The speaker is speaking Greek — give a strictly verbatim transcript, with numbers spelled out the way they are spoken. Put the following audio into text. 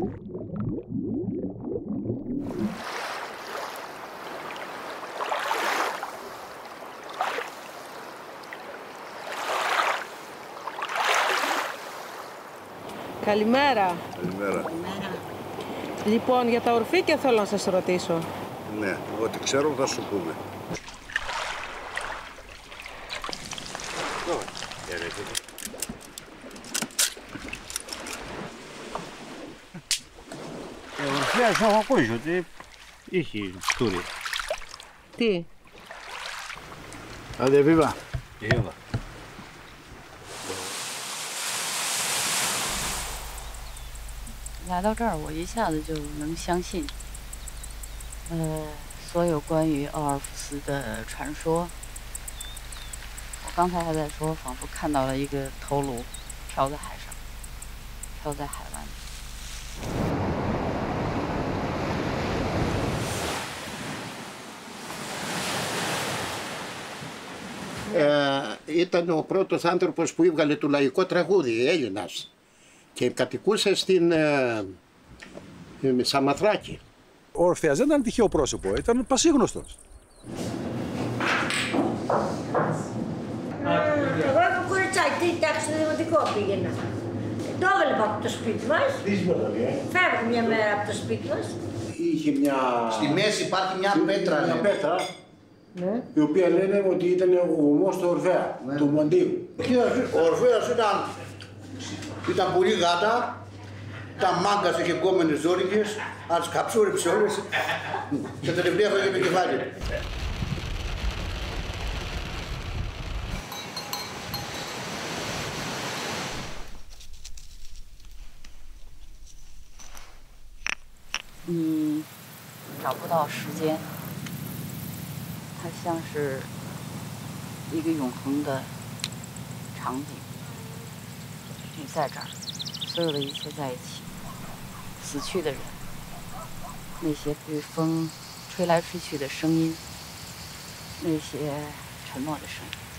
Καλημέρα. Καλημέρα. Λοιπόν, για τα ορφίκια θέλω να σας ρωτήσω. Ναι, ό,τι ξέρω θα σου πούμε. Ο Ορφέας έχω ακούσει ότι είχε στούρι. Τι? Άντε, βίβα. Βίβα. 来到这儿，我一下子就能相信，呃，所有关于奥尔夫斯的传说。我刚才还在说，仿佛看到了一个头颅飘在海上，飘在海湾。 Ε, ήταν ο πρώτος άνθρωπος που έβγαλε το λαϊκό τραγούδι, Έλληνας, και κατοικούσε στην ε, ε, Σαμαθράκη. Ο Ορφέας δεν ήταν τυχαίο πρόσωπο, ήταν πασίγνωστος. Εγώ από κοριτσάκι, τάξη στο δημοτικό πήγαινα. Το έβλεπα από το σπίτι μας. Φεύγω μια μέρα από το σπίτι μας. Είχε μια... Στη μέση υπάρχει μια πέτρα. Μια πέτρα, Ναι. η οποία λένε ότι ήταν ο ομός του Ορφέα, ναι. του Μοντίου. Ο Ορφέας ήταν, ήταν πολύ γάτα, ήταν μάγκας, είχε κόμενες ζόρικες, αλλά τις καψούριψε όλες και τελευταία θα είχε κεφάλι. 你找不到时间，它像是一个永恒的场景。你在这儿，所有的一切在一起，死去的人，那些被风吹来吹去的声音，那些沉默的声音。